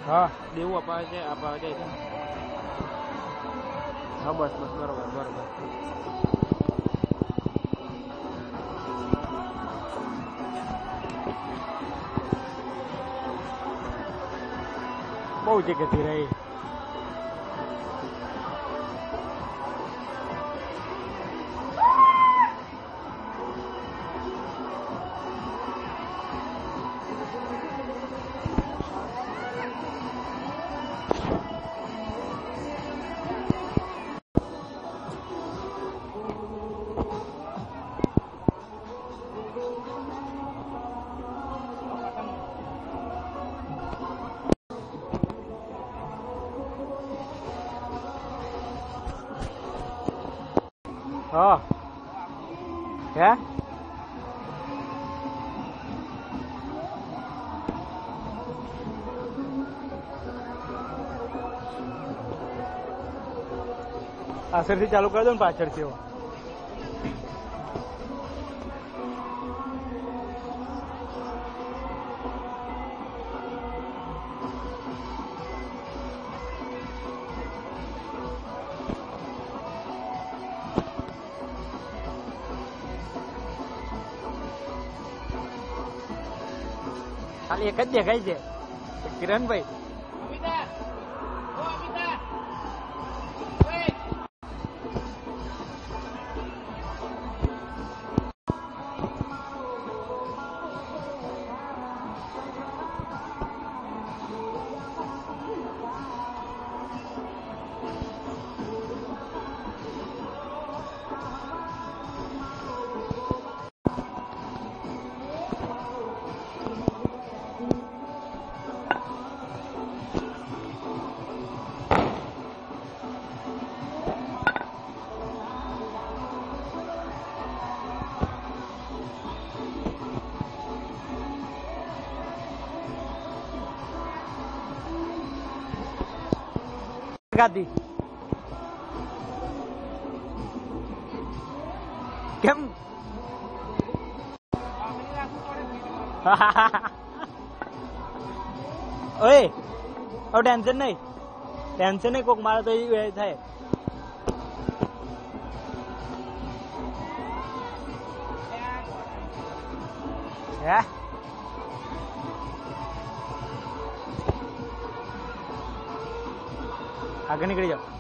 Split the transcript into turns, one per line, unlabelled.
હા
દેવું અપાવે છે હા બસ બસ બરોબર બરોબર
બહુ જગ્યાથી રહી હા હે પાછળથી ચાલુ કરી દો ને પાછળથી ખાલી એક જ દેખાય છે કિરણભાઈ ગાદી કેમ ઓય ટેન્શન નહીં કોક મારે તો એ થાય હે આગળ નીકળી જાઓ